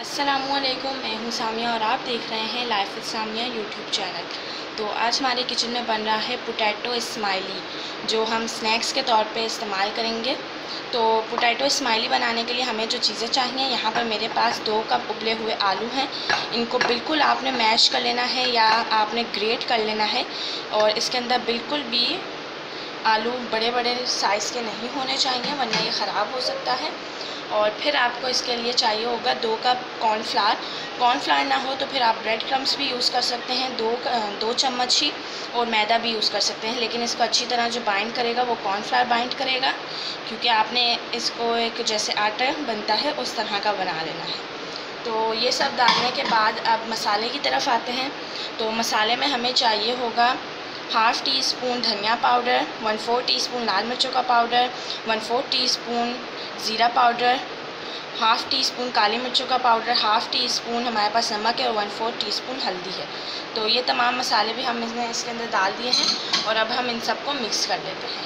अस्सलामुअलैकुम, मैं हूँ सामिया और आप देख रहे हैं life with Samiya YouTube channel. तो आज हमारे किचन में बन रहा है पोटैटो स्माइली, जो हम स्नैक्स के तौर पे इस्तेमाल करेंगे। तो पोटैटो स्माइली बनाने के लिए हमें जो चीज़ें चाहिए, यहाँ पर मेरे पास 2 कप उबले हुए आलू हैं। इनको बिल्कुल आपने मैश कर लेना है या आपने ग्रेट कर लेना है, और इसके अंदर बिल्कुल भी आलू बड़े बड़े साइज़ के नहीं होने चाहिए, वरना ये ख़राब हो सकता है। और फिर आपको इसके लिए चाहिए होगा 2 कप कॉर्नफ्लावर। कॉर्नफ्लावर ना हो तो फिर आप ब्रेड क्रम्स भी यूज़ कर सकते हैं, 2 चम्मच ही, और मैदा भी यूज़ कर सकते हैं। लेकिन इसको अच्छी तरह जो बाइंड करेगा वो कॉर्नफ्लावर बाइंड करेगा, क्योंकि आपने इसको एक जैसे आटा बनता है उस तरह का बना लेना है। तो ये सब डालने के बाद अब मसाले की तरफ आते हैं। तो मसाले में हमें चाहिए होगा हाफ़ टी स्पून धनिया पाउडर, 1/4 टीस्पून लाल मिर्चों का पाउडर, 1/4 टीस्पून ज़ीरा पाउडर, हाफ़ टी स्पून काली मिर्चों का पाउडर, हाफ़ टी स्पून हमारे पास नमक है और 1/4 टीस्पून हल्दी है। तो ये तमाम मसाले भी हम इसके अंदर डाल दिए हैं, और अब हम इन सबको मिक्स कर लेते हैं।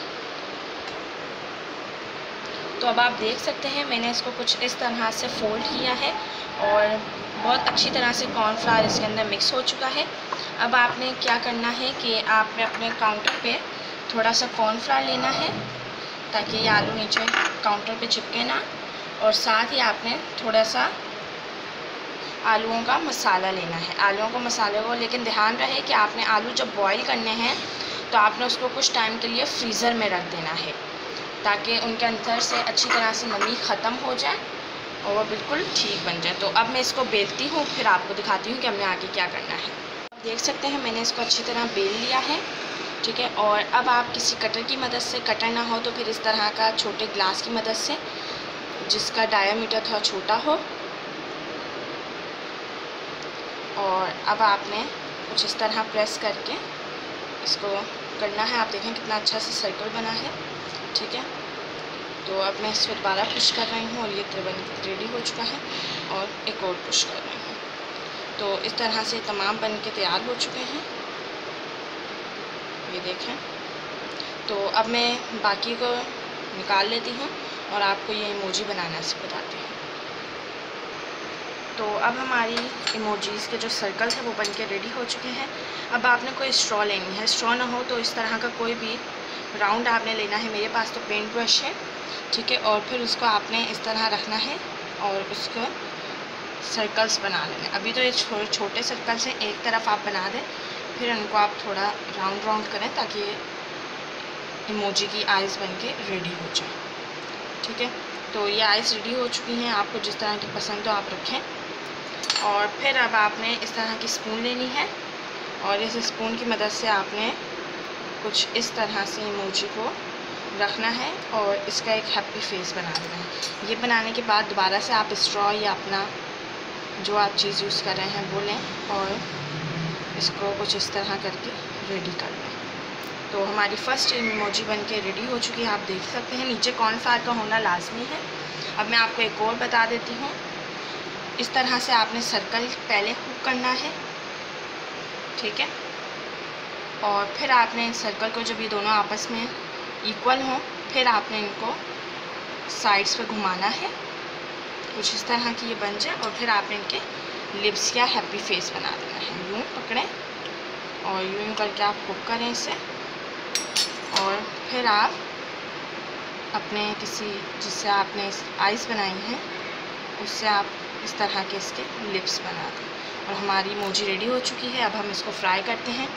तो अब आप देख सकते हैं मैंने इसको कुछ इस तरह से फ़ोल्ड किया है, और बहुत अच्छी तरह से कॉर्नफ्लावर इसके अंदर मिक्स हो चुका है। अब आपने क्या करना है कि आपने अपने काउंटर पे थोड़ा सा कॉर्नफ्लावर लेना है, ताकि ये आलू नीचे काउंटर पे चिपके ना, और साथ ही आपने थोड़ा सा आलूओं का मसाला लेना है। आलूओं को मसाले को लेकिन ध्यान रहे कि आपने आलू जब बॉईल करने हैं तो आपने उसको कुछ टाइम के लिए फ्रीज़र में रख देना है, ताकि उनके अंदर से अच्छी तरह से नमी ख़त्म हो जाए और वो बिल्कुल ठीक बन जाए। तो अब मैं इसको बेलती हूँ, फिर आपको दिखाती हूँ कि हमने आगे क्या करना है। देख सकते हैं मैंने इसको अच्छी तरह बेल लिया है, ठीक है। और अब आप किसी कटर की मदद से, कटर ना हो तो फिर इस तरह का छोटे ग्लास की मदद से, जिसका डायामीटर थोड़ा छोटा हो, और अब आपने कुछ इस तरह प्रेस करके इसको करना है। आप देखें कितना अच्छा सा सर्कल बना है, ठीक है। तो अब मैं इसको दोबारा पुश कर रही हूँ, और ये बन रेडी हो चुका है, और एक और पुश कर रही हूँ। तो इस तरह से तमाम बन के तैयार हो चुके हैं, ये देखें। तो अब मैं बाकी को निकाल लेती हूँ और आपको ये इमोजी बनाना से बताती हूँ। तो अब हमारी इमोजीज़ के जो सर्कल है वो बन के रेडी हो चुके हैं। अब आपने कोई स्ट्रॉ लेनी है, स्ट्रॉ ना हो तो इस तरह का कोई भी राउंड आपने लेना है। मेरे पास तो पेंट ब्रश है, ठीक है। और फिर उसको आपने इस तरह रखना है और उसको सर्कल्स बना लेना। अभी तो ये छोटे सर्कल्स हैं, एक तरफ आप बना दें, फिर उनको आप थोड़ा राउंड राउंड करें ताकि इमोजी की आइज़ बन के रेडी हो जाए, ठीक है। तो ये आइज़ रेडी हो चुकी हैं, आपको जिस तरह की पसंद हो आप रखें। और फिर अब आपने इस तरह की स्पून लेनी है, और इस स्पून की मदद से आपने कुछ इस तरह से इमोजी को रखना है और इसका एक हैप्पी फेस बना देना है। ये बनाने के बाद दोबारा से आप स्ट्रॉ या अपना जो आप चीज़ यूज़ कर रहे हैं वो लें, और इसको कुछ इस तरह करके रेडी कर लें। तो हमारी फ़र्स्ट इमोजी बन के रेडी हो चुकी है, आप देख सकते हैं। नीचे कॉर्नफ्लावर का होना लाजमी है। अब मैं आपको एक और बता देती हूँ। इस तरह से आपने सर्कल पहले हुक करना है, ठीक है। और फिर आपने सर्कल को, जब ये दोनों आपस में इक्वल हों, फिर आपने इनको साइड्स पे घुमाना है, कुछ इस तरह की ये बन जाए। और फिर आपने इनके लिप्स या हैप्पी फेस बना देना है। यूँ पकड़ें और यूँ करके आप हुक करें इसे, और फिर आप अपने किसी जिससे आपने आइज़ बनाई हैं उससे आप इस तरह के इसके लिप्स बना दें। और हमारी इमोजी रेडी हो चुकी है। अब हम इसको फ्राई करते हैं।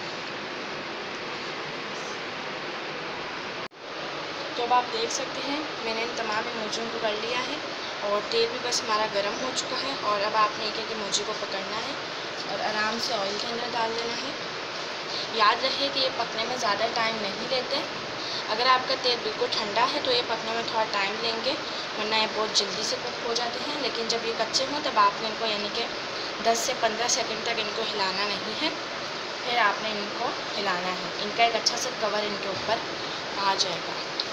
तो अब आप देख सकते हैं मैंने इन तमाम इमोजियों को कर लिया है, और तेल भी बस हमारा गर्म हो चुका है। और अब आपने एक एक इमोजी को पकड़ना है और आराम से ऑयल के अंदर डाल देना है। याद रहे कि ये पकने में ज़्यादा टाइम नहीं लेते। अगर आपका तेल बिल्कुल ठंडा है तो ये पकने में थोड़ा टाइम लेंगे, वरना ये बहुत जल्दी से कुक हो जाते हैं। लेकिन जब ये कच्चे हों तब आपने इनको यानी कि 10 से 15 सेकंड तक इनको हिलाना नहीं है, फिर आपने इनको हिलाना है। इनका एक अच्छा सा कवर इनके ऊपर आ जाएगा।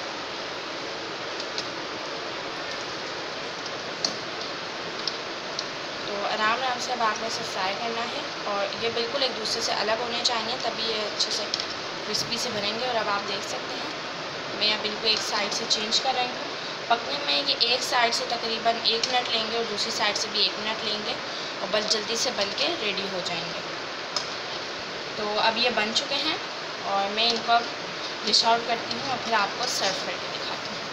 तो आराम आराम से अब आपने इसे फ्राई करना है, और ये बिल्कुल एक दूसरे से अलग होने चाहिए, तभी ये अच्छे से क्रिस्पी से बनेंगे। और अब आप देख सकते हैं मैं अब इनको एक साइड से चेंज कर रही हूँ पकने में ये एक साइड से तकरीबन 1 मिनट लेंगे और दूसरी साइड से भी 1 मिनट लेंगे और बस जल्दी से बन के रेडी हो जाएंगे। तो अब ये बन चुके हैं और मैं इनको अब डिश आउट करती हूँ और फिर आपको सर्व करके दिखाती हूँ।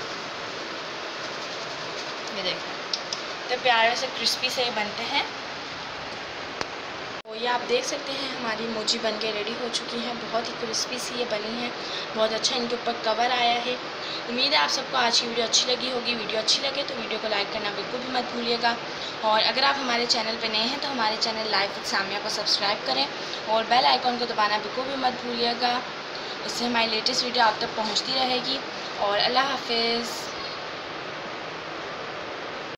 ये देखें तो प्यारे से क्रिस्पी से बनते हैं। तो ये आप देख सकते हैं हमारी मोची बन के रेडी हो चुकी हैं। बहुत ही क्रिस्पी सी ये बनी है, बहुत अच्छा इनके ऊपर कवर आया है। उम्मीद है आप सबको आज की वीडियो अच्छी लगी होगी। वीडियो अच्छी लगे तो वीडियो को लाइक करना बिल्कुल भी मत भूलिएगा और अगर आप हमारे चैनल पे नए हैं तो हमारे चैनल लाइफ विद सामिया को सब्सक्राइब करें और बेल आइकॉन को दबाना बिल्कुल भी मत भूलिएगा। उससे हमारी लेटेस्ट वीडियो आप तक पहुँचती रहेगी। और अल्लाह हाफिज़।